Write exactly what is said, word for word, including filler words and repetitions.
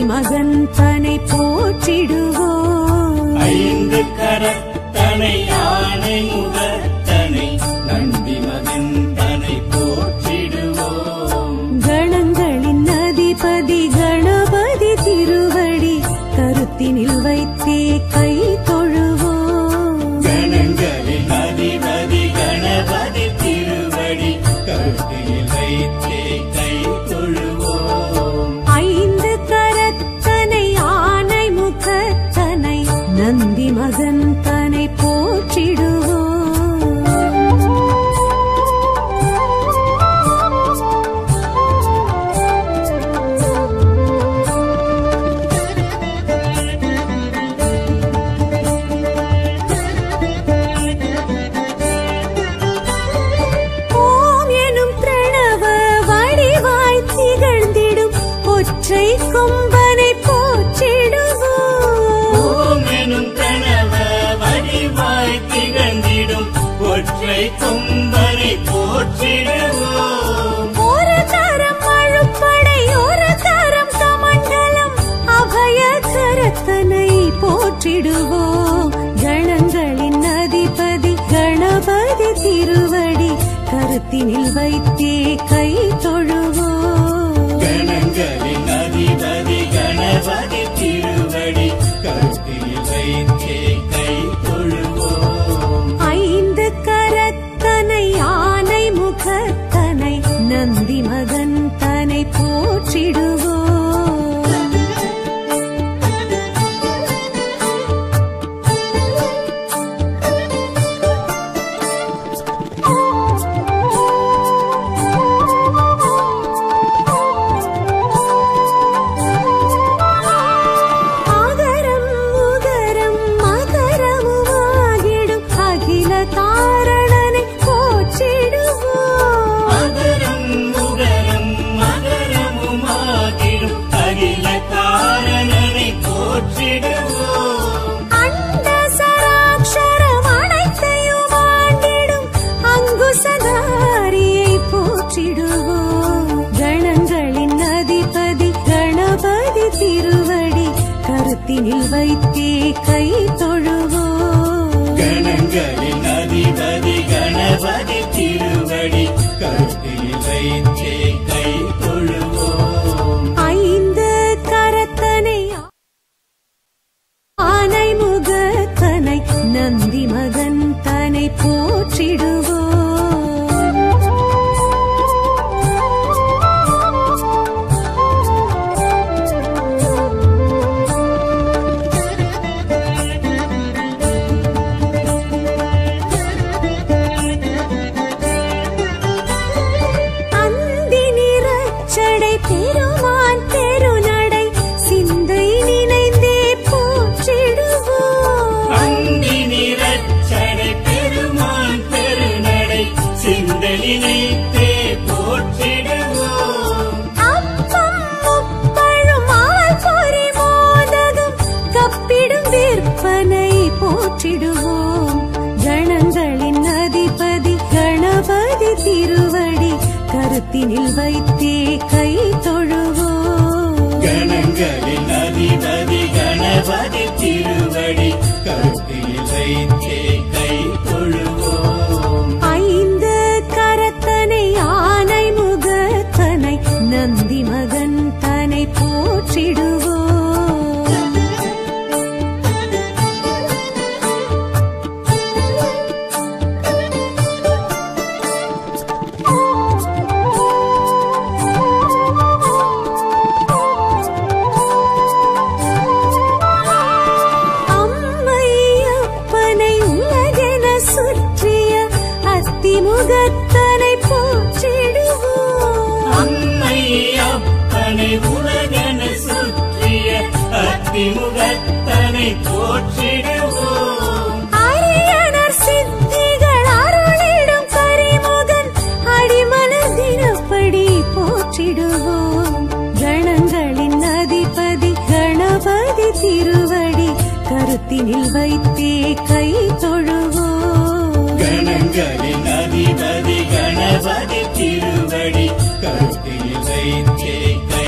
மகன் தனை போற்றிடுவோம். ஐந்து கரத்தனை யானை முகத்தனை நந்தி மகன் தனை போற்றிடுவோம். கணங்களின் அதிபதி கணபதி திருவடி கருத்தினில் வைத்தே கை தொழுவோம். கணங்களின் அதிபதி கணபதி திருவடி கருத்தினில் வைத்தே கை தொழுவோம். ஐந்து கரத்தனை ஆனை முகத்தனை நந்தி மகன் தனை போற்றிடுவோம். ஓம் எனும் பிரணவ வடிவாய் திகழ்ந்திடும் ஒற்றை கொம்பனை போற்றிடுவோம். ஓம் எனும் கணவ வடிவாய் திகழ்ந்திடும் ஒற்றை கொம்பனை போற்றிடுவோம். ஒரு கரம் அழுப்படை ஒரு கரம் கமண்டலம் அபய கரத்தனை போற்றிடுவோம். கணங்களின் அதிபதி கணபதி திருவடி கருத்தினில் வைத்தே கை தொழுவோம். கணங்களின் அதிபதி கணபதி திருவடி கருத்தினில் வைத்தே கை தொழுவோம். ஐந்து கரத்தனை ஆனை முகத்தனை நந்தி மகன் தனை போற்றிடுவோம். ஆகரம் உகரம் மகரமுமாகிடும் அகில தாரணனை போற்றிடுவோம். அகரம் உகரம் மகரமுமாகிடும் அகில காரணனை போற்றிடுவோம். அண்ட சராட்சரம் அனைத்தையும் ஆண்டிடும் அங்குசதாரியை போற்றிடுவோம். கணங்களின் அதிபதி கணபதி திருவடி கருத்தினில் வைத்தே கை தொழுவோம். கணங்களின் அதிபதி கணபதி திருவடி கருத்தினில் வைத்தே கை தொழுவோம். ஐந்து கரத்தனை ஆனை முகத்தனை நந்தி மகன் தனை போற்றிடுவோம். அந்தி நிறச்சடை பெருமான் பெருநடை சிந்தை நினைந்தே போற்றிடுவோம். அந்தி நிறச்சடை பெருமான் பெருநடை சிந்தலினைத்தே போற்றிடுவோம். அப்பம் முப்பழும் ஆள் பொறி மோதகம் கப்பிடும் விற்பனை போற்றிடுவோம். கணங்களின் அதிபதி கணபதி திருவடி கருத்தினில் வைத்தே கை தொழுவோம். கணங்களின் அதிபதி கணபதி திருவடி கருத்தினில் வைத்தே கை தொழுவோம். ஐந்து கரத்தனை ஆனை முகத்தனை நந்தி மகன் தனை போற்றிடுவோம். அம்மை அப்பனை உலகென சுற்றிய அத்திமுகத்தனை போற்றிடுவோம். அம்மை அப்பனை உலகென சுற்றிய அத்திமுகத்தனை போற்றிடுவோம். அரியணர் சித்திகள் அருளிடும் கரிமுகன் அடிமலர் தினப்படி போற்றிடுவோம். கணங்களின் அதிபதி கணபதி திருவடி கருத்தினில் வைத்தே கை தொழுவோம். கணங்களின் அதிபதி கணபதி திருவடி கருத்தினில் வைத்தே கை